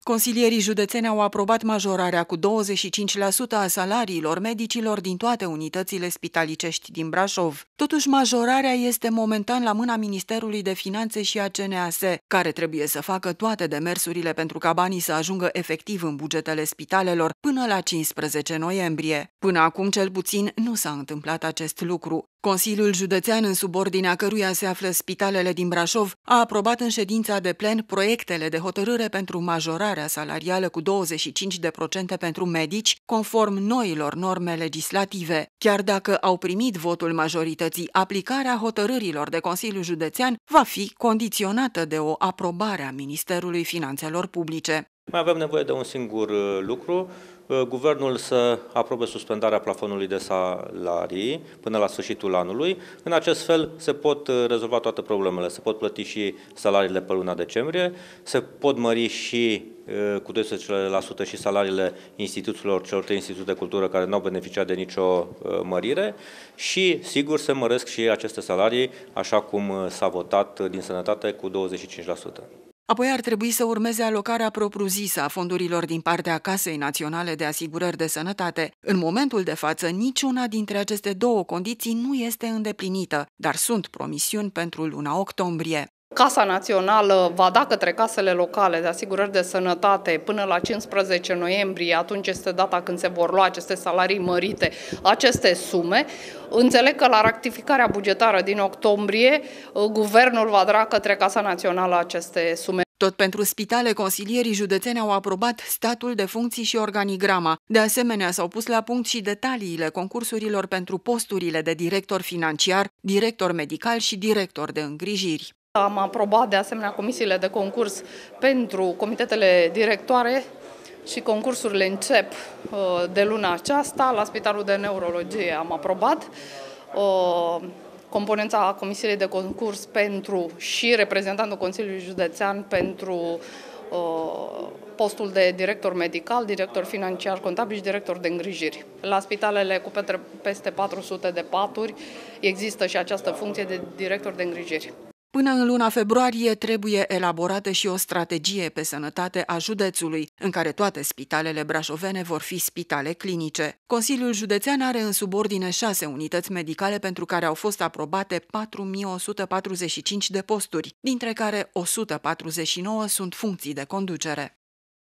Consilierii județeni au aprobat majorarea cu 25% a salariilor medicilor din toate unitățile spitalicești din Brașov. Totuși, majorarea este momentan la mâna Ministerului de Finanțe și a CNAS, care trebuie să facă toate demersurile pentru ca banii să ajungă efectiv în bugetele spitalelor până la 15 noiembrie. Până acum, cel puțin, nu s-a întâmplat acest lucru. Consiliul Județean, în subordinea căruia se află spitalele din Brașov, a aprobat în ședința de plen proiectele de hotărâre pentru majorarea salarială cu 25% pentru medici, conform noilor norme legislative. Chiar dacă au primit votul majorității, aplicarea hotărârilor de Consiliul Județean va fi condiționată de o aprobare a Ministerului Finanțelor Publice. Mai avem nevoie de un singur lucru, guvernul să aprobe suspendarea plafonului de salarii până la sfârșitul anului. În acest fel se pot rezolva toate problemele, se pot plăti și salariile pe luna decembrie, se pot mări și cu 12% și salariile celor 3 instituții de cultură care nu au beneficiat de nicio mărire și, sigur, se măresc și aceste salarii, așa cum s-a votat din sănătate, cu 25%. Apoi ar trebui să urmeze alocarea propriu-zisă a fondurilor din partea Casei Naționale de Asigurări de Sănătate. În momentul de față, niciuna dintre aceste două condiții nu este îndeplinită, dar sunt promisiuni pentru luna octombrie. Casa Națională va da către casele locale de asigurări de sănătate până la 15 noiembrie, atunci este data când se vor lua aceste salarii mărite, aceste sume. Înțeleg că la rectificarea bugetară din octombrie, guvernul va da către Casa Națională aceste sume. Tot pentru spitale, consilierii județeni au aprobat statul de funcții și organigrama. De asemenea, s-au pus la punct și detaliile concursurilor pentru posturile de director financiar, director medical și director de îngrijiri. Am aprobat de asemenea comisiile de concurs pentru comitetele directoare și concursurile încep de luna aceasta. La Spitalul de Neurologie am aprobat componența comisiei de concurs pentru și reprezentantul Consiliului Județean pentru postul de director medical, director financiar contabil și director de îngrijiri. La spitalele cu peste 400 de paturi există și această funcție de director de îngrijiri. Până în luna februarie trebuie elaborată și o strategie pe sănătate a județului, în care toate spitalele brașovene vor fi spitale clinice. Consiliul Județean are în subordine 6 unități medicale pentru care au fost aprobate 4.145 de posturi, dintre care 149 sunt funcții de conducere.